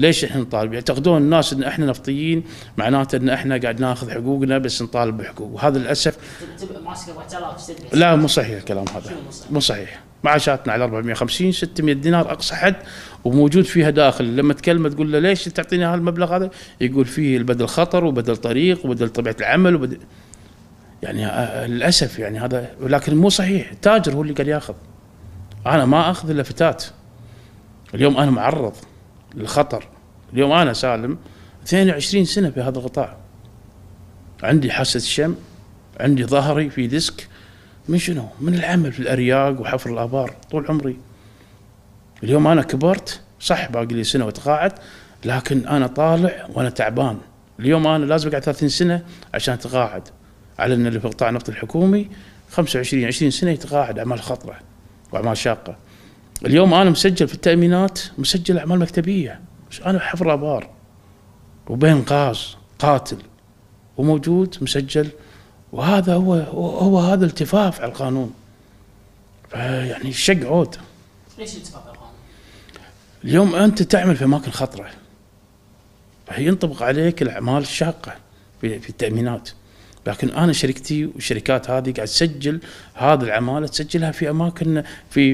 ليش احنا نطالب؟ يعتقدون الناس ان احنا نفطيين معناته ان احنا قاعد ناخذ حقوقنا بس نطالب بحقوق، وهذا للاسف معسكر 4000 تدري. لا مو صحيح الكلام هذا، مو صحيح. معاشاتنا على 450 600 دينار اقصى حد، وموجود فيها داخل. لما تكلمه تقول له ليش تعطيني هالمبلغ هذا؟ يقول فيه البدل خطر وبدل طريق وبدل طبيعه العمل وبدل، يعني للاسف يعني هذا، ولكن مو صحيح. التاجر هو اللي قاعد ياخذ، انا ما اخذ الا فتات. اليوم انا معرض للخطر، اليوم انا سالم 22 سنه في هذا القطاع، عندي حاسه شم، عندي ظهري في ديسك، من شنو؟ من العمل في الارياق وحفر الابار طول عمري. اليوم انا كبرت صح، باقي لي سنه واتقاعد، لكن انا طالع وانا تعبان. اليوم انا لازم اقعد 30 سنه عشان اتقاعد، على ان اللي في قطاع النفط الحكومي 25 20 سنه يتقاعد اعمال خطره واعمال شاقه. اليوم انا مسجل في التامينات، مسجل اعمال مكتبيه، انا حفر ابار وبين غاز قاتل وموجود مسجل، وهذا هو هذا التفاف على القانون. يعني الشق عود. ليش التفاف على القانون؟ اليوم انت تعمل في اماكن خطره، ينطبق عليك الاعمال الشاقه في التامينات، لكن انا شركتي والشركات هذه قاعد تسجل هذه العماله، تسجلها في اماكن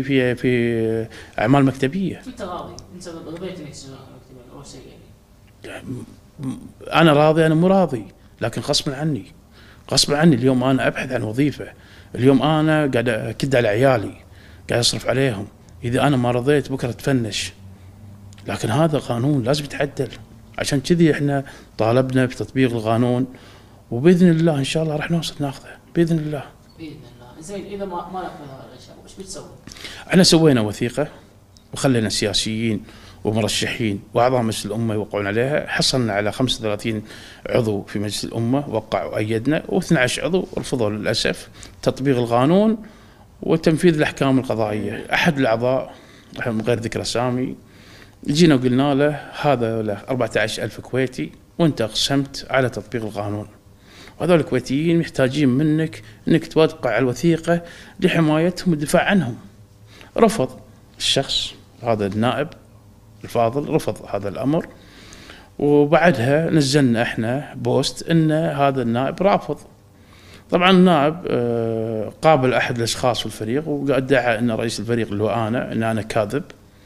في اعمال مكتبيه. انت راضي؟ انت رضيت انك تسجل مكتبيه اول شيء يعني؟ انا راضي، انا مو راضي، لكن غصبا عني، غصبا عني. اليوم انا ابحث عن وظيفه، اليوم انا قاعد اكد على عيالي، قاعد اصرف عليهم، اذا انا ما رضيت بكره تفنش. لكن هذا قانون لازم يتعدل، عشان كذي احنا طالبنا بتطبيق القانون، وباذن الله ان شاء الله راح نوصل ناخذه باذن الله. باذن الله. زين اذا ما ناخذ هذا الاشياء وش بتسوي؟ احنا سوينا وثيقه وخلينا السياسيين ومرشحين واعضاء مجلس الامه يوقعون عليها، حصلنا على 35 عضو في مجلس الامه وقعوا وايدنا، و12 عضو رفضوا للاسف تطبيق القانون وتنفيذ الاحكام القضائيه. احد الاعضاء من غير ذكر اسامي جينا وقلنا له هذا له 14,000 كويتي وانت اقسمت على تطبيق القانون، وهذول الكويتيين محتاجين منك انك توقع على الوثيقه لحمايتهم والدفاع عنهم. رفض الشخص هذا النائب الفاضل، رفض هذا الامر، وبعدها نزلنا احنا بوست ان هذا النائب رافض. طبعا النائب قابل احد الاشخاص في الفريق وادعى ان رئيس الفريق اللي هو انا ان انا كاذب،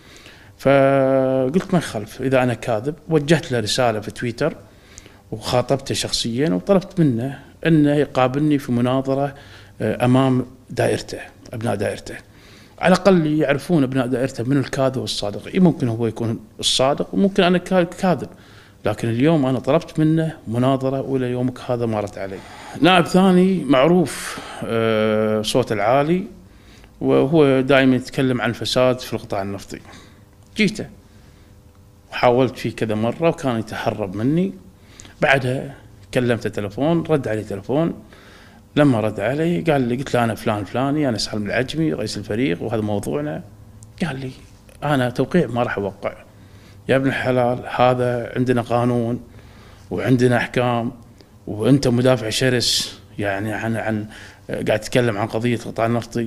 فقلت ما يخالف اذا انا كاذب. وجهت له رساله في تويتر وخاطبته شخصيا وطلبت منه انه يقابلني في مناظره امام دائرته، ابناء دائرته، على الاقل يعرفون ابناء دائرته من الكاذب والصادق. ممكن هو يكون الصادق وممكن انا كاذب، لكن اليوم انا طلبت منه مناظره والى يومك هذا ما رد علي. نائب ثاني معروف صوته العالي وهو دائما يتكلم عن الفساد في القطاع النفطي، جيته وحاولت فيه كذا مره وكان يتهرب مني. بعدها كلمته تلفون، رد علي تلفون، لما رد علي قال لي، قلت له انا فلان الفلاني، انا سالم العجمي رئيس الفريق وهذا موضوعنا. قال لي انا توقيع ما راح اوقع. يا ابن الحلال هذا عندنا قانون وعندنا احكام، وانت مدافع شرس يعني عن قاعد تتكلم عن قضيه القطاع النفطي.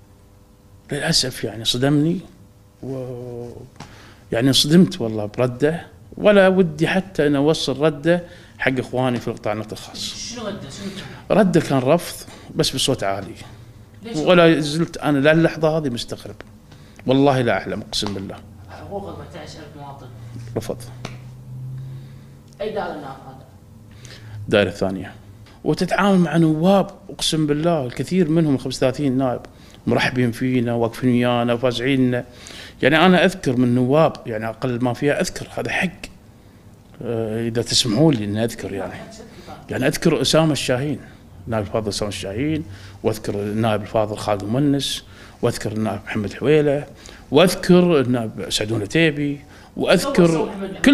للاسف يعني صدمني، يعني انصدمت والله برده، ولا ودي حتى ان اوصل رده حق اخواني في القطاع النفطي الخاص. شنو رده؟ رده كان رفض بس بصوت عالي، ولا زلت انا للحظه هذه مستغرب، والله لا اعلم اقسم بالله. حقوق 14,000 مواطن رفض. اي دائره هذا؟ دائره ثانيه. وتتعامل مع نواب اقسم بالله الكثير منهم 35 نائب مرحبين فينا واقفين ويانا وفازعيننا. يعني انا اذكر من نواب، يعني اقل ما فيها اذكر، هذا حق اذا تسمحوا لي اني اذكر، يعني اذكر اسامه الشاهين، النائب الفاضل اسامه الشاهين، واذكر النائب الفاضل خالد المؤنس، واذكر النائب محمد حويله، واذكر النائب سعدون العتيبي، واذكر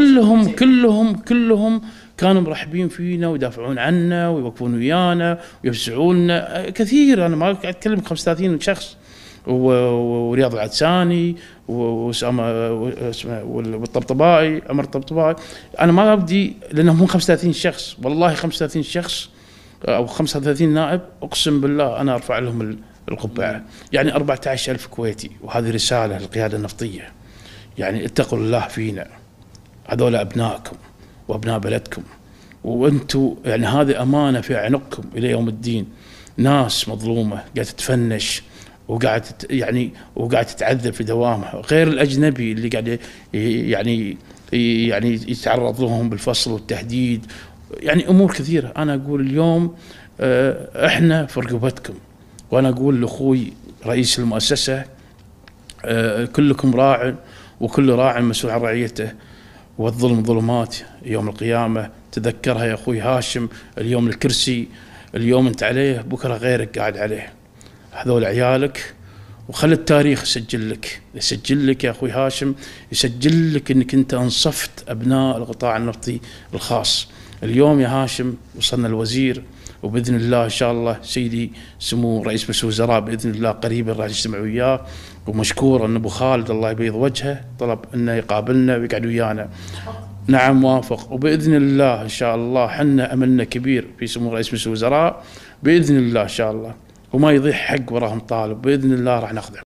كلهم كانوا مرحبين فينا ويدافعون عنا ويوقفون ويانا ويفزعونا كثير. انا ما قاعد اتكلم 35 شخص، ورياض العدساني واسامه والطبطبائي، عمر الطبطبائي. انا ما ابدي لانهم 35 شخص، والله 35 شخص او 35 نائب اقسم بالله انا ارفع لهم القبعه. يعني 14,000 كويتي، وهذه رساله للقياده النفطيه، يعني اتقوا الله فينا. هذول ابنائكم وابناء بلدكم، وانتم يعني هذه امانه في عنقكم الى يوم الدين. ناس مظلومه قاعده تتفنش وقاعد تتعذب في دوامها، غير الاجنبي اللي قاعد يعني يتعرض لهم بالفصل والتهديد، يعني امور كثيره. انا اقول اليوم احنا في رقبتكم، وانا اقول لاخوي رئيس المؤسسه كلكم راع وكل راع مسؤول عن رعيته، والظلم ظلمات يوم القيامه. تذكرها يا اخوي هاشم، اليوم الكرسي اليوم انت عليه بكره غيرك قاعد عليه، هذول عيالك، وخلي التاريخ يسجل لك يا اخوي هاشم، يسجل لك انك انت انصفت ابناء القطاع النفطي الخاص. اليوم يا هاشم وصلنا الوزير، وباذن الله ان شاء الله سيدي سمو رئيس مجلس الوزراء باذن الله قريبا راح نجتمع وياه، ومشكور ان ابو خالد الله يبيض وجهه طلب انه يقابلنا ويقعد ويانا. نعم موافق، وباذن الله ان شاء الله حنا املنا كبير في سمو رئيس مجلس الوزراء باذن الله ان شاء الله، وما يضيع حق وراهم طالب باذن الله راح ناخذه.